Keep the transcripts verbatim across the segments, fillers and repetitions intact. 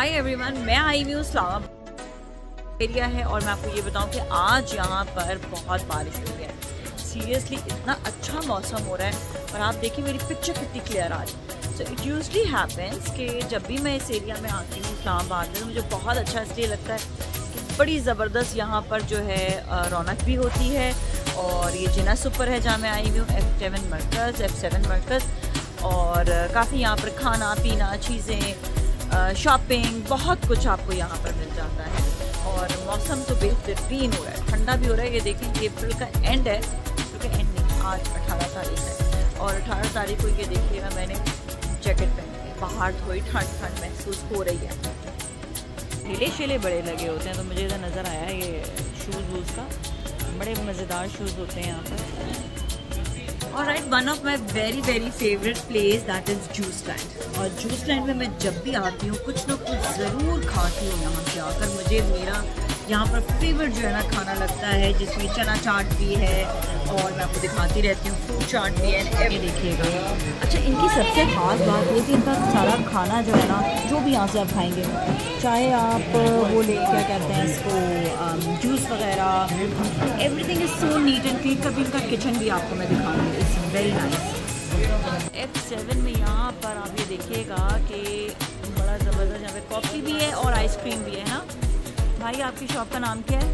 Hi everyone, मैं आई हुई हूँ इस्लामाबाद एरिया है और मैं आपको ये बताऊँ कि आज यहाँ पर बहुत बारिश हुई है। सीरियसली इतना अच्छा मौसम हो रहा है और आप देखिए मेरी पिक्चर कितनी क्लियर आ रही है। सो इट यूजली हैपन्स कि जब भी मैं इस एरिया में आती हूँ इस्लामाबाद में, तो मुझे बहुत अच्छा इसलिए लगता है कि बड़ी ज़बरदस्त यहाँ पर जो है रौनक भी होती है। और ये जिना सुपर है जहाँ मैं आई हुई हूँ, एफ सेवन मरकज़ एफ सेवन मरकज़ और काफ़ी यहाँ पर खाना पीना चीज़ें शॉपिंग बहुत कुछ आपको यहाँ पर मिल जाता है। और मौसम तो बेहतरीन हो रहा है, ठंडा भी हो रहा है। ये देखें ये अप्रैल का एंड है, क्योंकि एंड नहीं आज अठारह तारीख है और अठारह तारीख को ये देखिएगा मैंने जैकेट पहनी है, बाहर थोड़ी ठंड ठंड महसूस हो रही है। ढीले शीले बड़े लगे होते हैं तो मुझे इधर नज़र आया ये शूज़ वूज़ का, बड़े मज़ेदार शूज़ होते हैं यहाँ पर। Alright, one of my very very favourite place that is juice land. और जूस लैंड में मैं जब भी आती हूँ कुछ ना कुछ ज़रूर खाती हूँ यहाँ से आकर। मुझे मेरा यहाँ पर फेवरेट जो है ना खाना लगता है, जिसमें चना चाट भी है और मैं आपको दिखाती रहती हूँ फ्रूट चाट भी है। ये देखिएगा, अच्छा इनकी सबसे ख़ास बात ये कि इनका सारा खाना जो है ना, जो भी यहाँ से आप खाएंगे, चाहे आप वो ले क्या कहते हैं इसको जूस वगैरह, everything is so neat and clean. कभी इनका किचन भी आपको मैं दिखाऊंगी, it's very nice. F seven में यहाँ पर आप ये देखिएगा कि बड़ा ज़बरदस्त यहाँ पे कॉफ़ी भी है और आइसक्रीम भी है ना। भाई आपकी शॉप का नाम क्या है?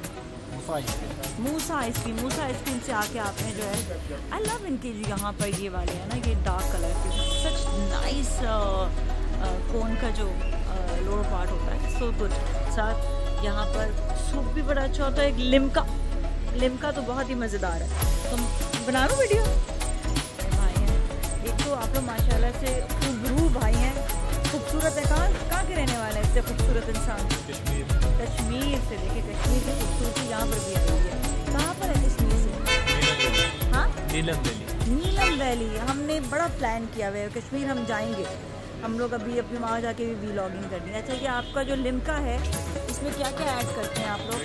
मूसा आइसक्रीम। मूसा आइसक्रीम से आके आपने जो है, आई लव इनके यहाँ पर ये वाले है ना, ये डार्क कलर के सच नाइस कोन का जो लोअर पार्ट होता है, सो गुड। साथ यहाँ पर सूप भी बड़ा अच्छा होता है, एक लिमका। लिमका तो बहुत ही मज़ेदार है। तुम बना लो वीडियो। भाई हैं एक तो आप लोग माशाल्लाह से खूबरू भाई हैं, खूबसूरत है। कहाँ कहाँ के रहने वाले हैं इतने खूबसूरत इंसान? कश्मीर से। देखिए कश्मीर की खूबसूरती यहाँ पर भी आई है। कहाँ पर है कश्मीर से? हाँ, नीलम वैली। नीलम वैली हमने बड़ा प्लान किया हुआ है, कश्मीर हम जाएंगे। हम लोग अभी अपनी वहाँ जाके भी व्लॉगिंग करनी है। अच्छा ये आपका जो लिमका है इसमें क्या क्या ऐड करते हैं आप लोग?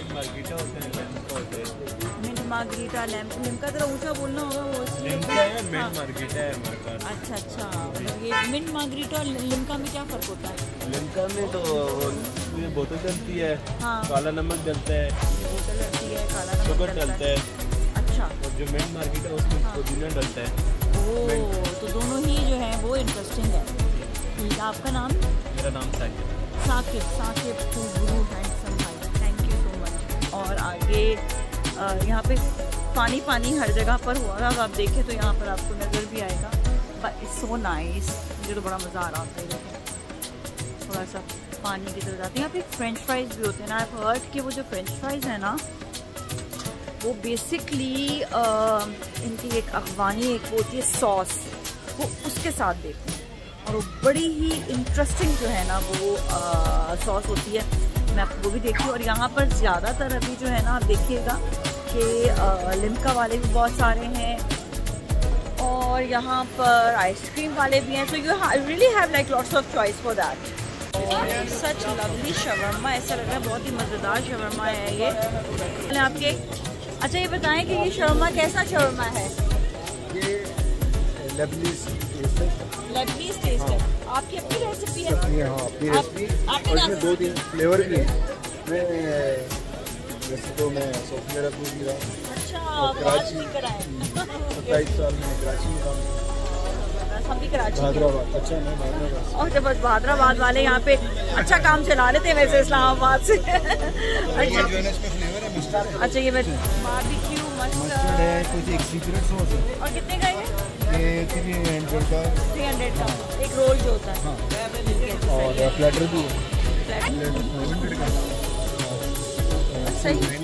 मिंट मार्गरीटा, लिमका जरा ऊँचा बोलना होगा वो इसलिए। अच्छा अच्छा, ये मिंट मार्गरीटा और लिमका में क्या फ़र्क होता है? लिमका में तो ये बोतल डलती है, हाँ काला नमक डलता है, बोतल डलती है, काला नमक डलता है। अच्छा, और जो मिंट मार्गरीटा है उसमें पुदीना डलता है। ओह, तो दोनों ही जो है वो इंटरेस्टिंग है। ठीक, आपका नाम? मेरा नाम साकिब। साकिब साकिब खूबरू हैंडसम भाई, थैंक यू सो मच। और आगे यहाँ पे पानी पानी हर जगह पर हुआ है, आप देखें तो यहाँ पर आपको नज़र भी आएगा। बट इट्स सो नाइस, मुझे तो बड़ा मज़ा आ रहा होता है। थोड़ा सा पानी की तरफ जाते हैं। यहाँ पे फ्रेंच फ्राइज़ भी होते हैं ना। आई हैव हर्ड कि वो जो फ्रेंच फ्राइज़ है ना, वो बेसिकली इनकी एक अफगानी एक होती है सॉस, वो उसके साथ देते हैं और वो बड़ी ही इंटरेस्टिंग जो है ना वो सॉस होती है। मैं आपको वो भी देखती हूँ। और यहाँ पर ज़्यादातर अभी जो है ना आप देखिएगा कि लिमका वाले भी बहुत सारे हैं और यहाँ पर आइसक्रीम वाले भी हैं। So you really have like lots of choice for that. Such lovely shawarma, ऐसा लग रहा है बहुत ही मज़ेदार शवरमा है ये। मैंने आपके अच्छा ये बताएं कि ये शवरमा कैसा शवरमा है? ये लेबनीज़ टेस्ट है। लेबनीज़ टेस्ट है। आपकी अपनी रेसिपी है? हाँ, अपनी रेसिपी। और इसमें दो तीन फ्लेवर भी हैं। मैं वैसे तो मैं सऊदी अरब में भी रहा। अच्छा, कराची सत्ताईस साल में कराची में रहा। हम भी कराची। हैदराबाद। अच्छा मैं हैदराबाद। और जब बस हैदराबाद वाले यहाँ पे अच्छा काम चला लेते हैं वैसे इस्लामाबाद से। अच्छा अच्छा, ये बारबेक्यू मस्टर्ड है, कुछ एक सीक्रेट सॉस है। और कितने का है? ये थ्री हंड्रेड का थ्री हंड्रेड का एक रोल जो होता है। हाँ। और प्लेटर भी है। सही।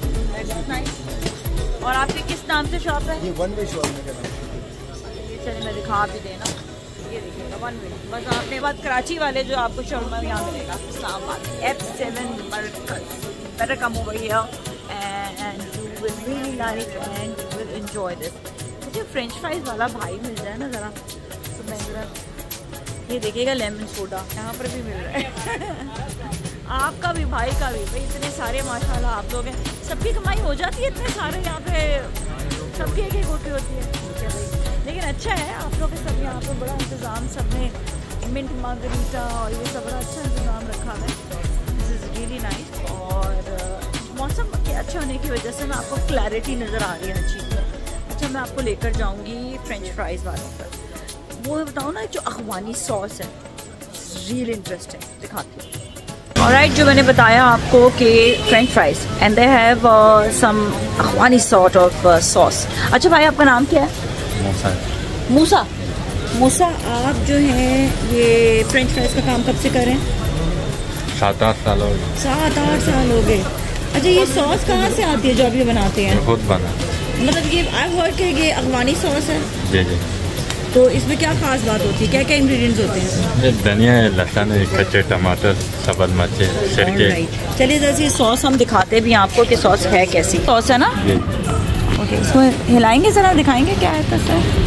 और आपकी किस नाम से शॉप है? ये वन वे शॉप में क्या? चलिए मैं दिखा भी देना, ये देखिएगा वन वे। बस आपने बात कराची वाले जो आपको शर्मा यहाँ मिलेगा इस्लामाबाद एफ सेवन मरकज़। Better come over here and you will really like and you will enjoy this. मुझे फ्रेंच फ्राइज वाला भाई मिल जाए ना ज़रा तो मैं ज़रा, ये देखिएगा लेमन सोडा यहाँ पर भी मिल रहा है। आपका भी भाई का भी। भाई इतने सारे माशाल्लाह आप लोग हैं, सबकी कमाई हो जाती है इतने सारे यहाँ पे, सबकी एक एक होती होती है। ठीक है भाई, लेकिन अच्छा है आप लोग के सब यहाँ पर बड़ा इंतज़ाम सब ने मिंट मार्गरीटा और ये सब बड़ा अच्छा इंतजाम रखा है। This is really nice. और uh, मौसम के अच्छे होने की वजह से ना आपको क्लैरिटी नज़र आ रही है हर चीज़ में। अच्छा, मैं आपको लेकर जाऊंगी फ्रेंच फ्राइज़ वालों पर। वो बताओ ना, जो अखबानी सॉस है, रियली इंटरेस्टिंग, दिखाती हूँ। ऑलराइट, जो मैंने बताया आपको कि French fries and they have some अखबानी सॉर्ट ऑफ सॉस। अच्छा भाई, आपका नाम क्या है? मूसा। मूसा मूसा आप जो हैं ये फ्रेंच फ्राइज का काम कब से कर रहे हैं? सात आठ साल हो गए। सात आठ साल हो गए। अच्छा, ये सॉस कहाँ से आती है जो आप ये बनाते हैं? खुद बना। मतलब ये आई हर्ड कि ये अफगानी सॉस है। जी जी। तो इसमें क्या खास बात होती है, क्या क्या इंग्रेडिएंट्स होते हैं? ये धनिया है, लहसुन है, कच्चे टमाटर, सब्ज़ मिर्च, सिरके। चलिए जैसे ये सॉस हम दिखाते भी आपको कि सॉस है कैसी। सॉस है ना? जी। ओके, इसको हिलाएंगे ज़रा, दिखाएंगे क्या है कैसा।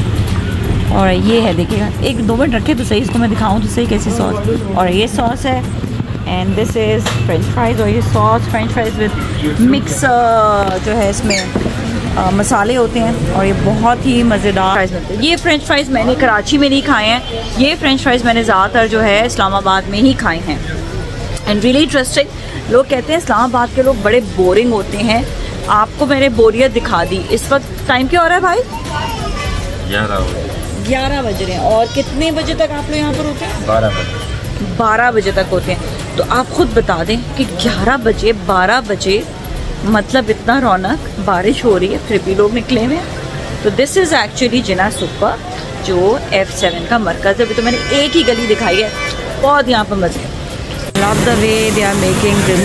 और ये है, देखिएगा, एक दो मिनट रखे तो सही, इसको मैं दिखाऊं तो सही कैसी सॉस। और ये सॉस है and this is French fries. और ये sauce French fries with mix जो है इसमें आ, मसाले होते हैं और ये बहुत ही मज़ेदार फ्राइज मिलते हैं। ये फ्रेंच फ्राइज़ मैंने कराची में नहीं खाए हैं, ये फ्रेंच फ्राइज़ मैंने ज़्यादातर जो है इस्लामाबाद में ही खाए हैं। And really interesting. लोग कहते हैं इस्लामाबाद के लोग बड़े बोरिंग होते हैं। आपको मैंने बोरियत दिखा दी। इस वक्त टाइम क्या हो रहा है भाई? ग्यारह बजे। ग्यारह बज रहे हैं। और कितने बजे तक आप लोग यहाँ पर होते हैं? बारह बजे। बारह बजे तक होते हैं। तो आप खुद बता दें कि ग्यारह बजे बारह बजे मतलब इतना रौनक, बारिश हो रही है, फिर भी लोग निकले हुए हैं। तो this is actually Jinnah super, जो एफ सेवन का मरकज़ है। अभी तो मैंने एक ही गली दिखाई है, बहुत यहाँ पर मज़े। Love the way they are making this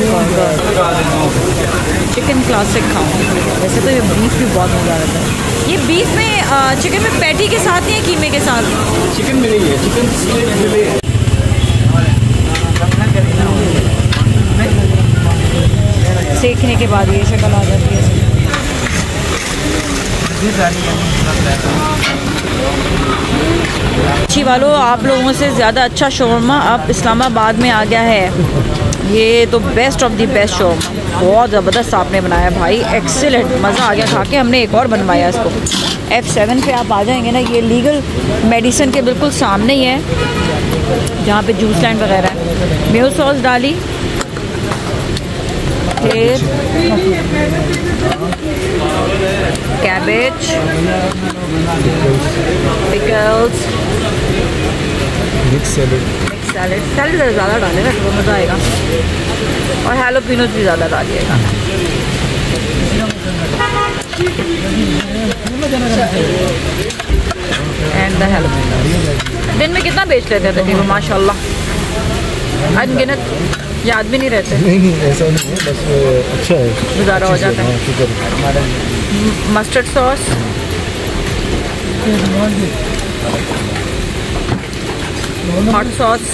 burger. Chicken classic खाऊँ, वैसे तो ये बीफ भी बहुत मज़ा आता है। ये बीफ में चिकन में पैटी के साथ ही है, कीमे के साथ? चिकन मिली है, चिकन मिली है। सेकने के बाद ये शक्ल आ जाती है। अच्छी वालों, आप लोगों से ज़्यादा अच्छा शौरमा अब इस्लामाबाद में आ गया है। ये तो best of the best shawarma, बहुत ज़बरदस्त आपने बनाया भाई, एक्सीलेंट, मज़ा आ गया खा के। हमने एक और बनवाया इसको। एफ सेवन पे आप आ जाएंगे ना, ये लीगल मेडिसिन के बिल्कुल सामने ही है, जहाँ पे जूस लैंड वगैरह है। मेयो सॉस डाली, फिर cabbage, pickles, mix salad. Mix salad salad ज़्यादा डालेगा तो मज़ा आएगा। और हैलोपिनोज भी ज़्यादा डालिएगा। And the jalapenos. दिन में कितना बेच लेते थे तकरीबन? माशाल्लाह, अनगिनत, याद भी नहीं रहते। नहीं नहीं ऐसा नहीं है, बस अच्छा है, गुजारा हो जाता है। मस्टर्ड सॉस, हॉट सॉस,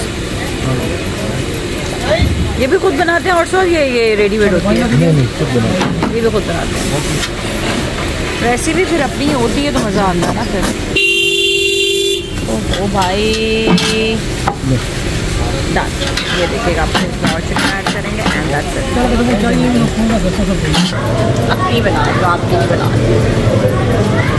ये भी खुद बनाते हैं हॉट सॉस? ये ये रेडीमेड होती है? नहीं नहीं खुद बना, ये भी खुद बनाते हैं। रेसिपी फिर अपनी होती है तो मज़ा आता है ना फिर। ओ भाई डन। ये देखिएगा, आप और चिकन ऐड करेंगे एंड दैट्स इट। अपनी बना दो, आपकी भी बना दो।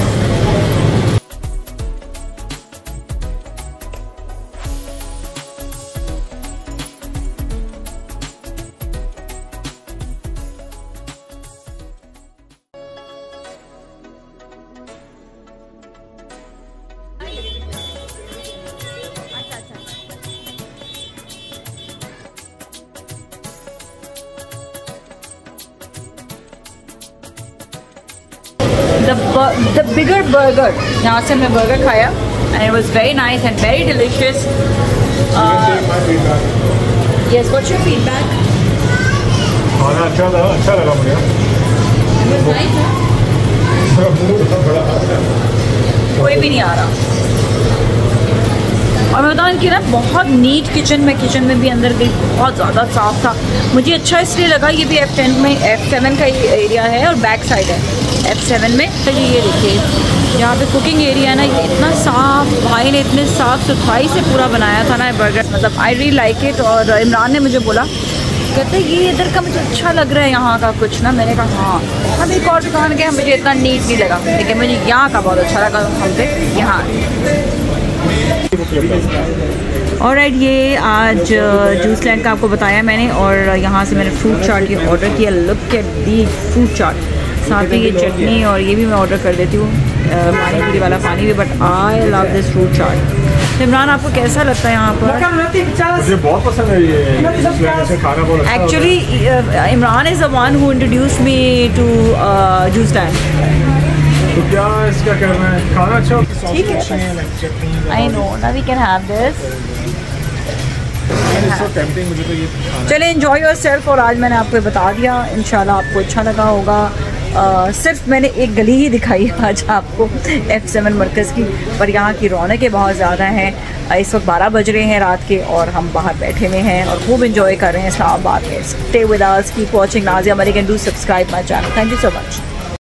The, the bigger burger, यहाँ से मैं burger खाया and it was very nice and very delicious. Uh, yes, what's your feedback? खाना अच्छा लगा, अच्छा लगा मुझे। It was nice, huh? कोई भी नहीं आ रहा। और मैं बताऊँ कि ना बहुत नीट किचन में किचन में भी अंदर गई, बहुत ज़्यादा साफ़ था। मुझे अच्छा इसलिए लगा, ये भी एफ टेन में एफ सेवन का ही एरिया है और बैक साइड है एफ सेवन में। तो ये ये देखिए यहाँ पे कुकिंग एरिया है ना, ये इतना साफ़, भाई ने इतने साफ़ सुथराई से पूरा बनाया था ना बर्गर, मतलब आई रियली लाइक इट। और इमरान ने मुझे बोला, कहते ये इधर का मुझे अच्छा लग रहा है यहाँ का कुछ ना। मैंने कहा हाँ, हम एक और दुकान गए, मुझे इतना नीट नहीं लगा, लेकिन मुझे यहाँ का बहुत अच्छा लगा। हम पे यहाँ ऑलराइट, ये आज जूस लैंड का आपको बताया मैंने, और यहाँ से मैंने फ्रूट चाट ये ऑर्डर किया। Look at the fruit chaat, साथ में ये चटनी और ये भी मैं ऑर्डर कर देती हूँ, पानी पूरी वाला पानी भी। But I love this fruit chaat. Imran, आपको कैसा लगता है यहाँ पर? मुझे बहुत पसंद है ये खाना, बहुत अच्छा। Actually Imran is the one who introduced me to juice land. तो क्या इसका करना है, खाना अच्छा हो? ठीक है, I know, now we can have this. मुझे तो ये चले एंजॉय योर सेल्फ। और आज मैंने आपको बता दिया, इंशाल्लाह आपको अच्छा लगा होगा। uh, सिर्फ मैंने एक गली ही दिखाई आज आपको एफ सेवन मरकज़ की, पर यहाँ की रौनकें बहुत ज़्यादा हैं। इस वक्त बारह बज रहे हैं रात के और हम बाहर बैठे हुए हैं और खूब इंजॉय कर रहे हैं इस्लामाबाद में। Stay with us, keep watching Nazia Malik and do subscribe my channel. Thank you so much.